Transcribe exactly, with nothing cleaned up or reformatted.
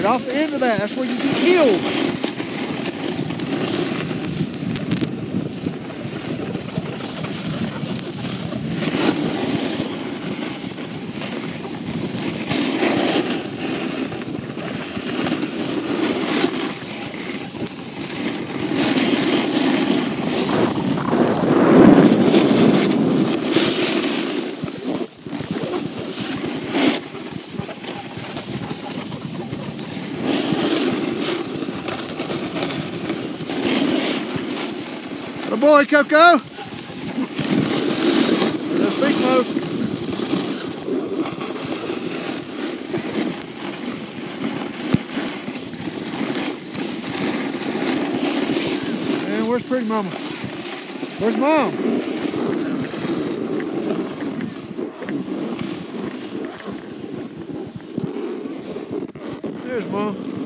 off the end of that. That's where you get killed. Good boy, Coco. There's beast smoke. And where's pretty mama? Where's mom? There's mom.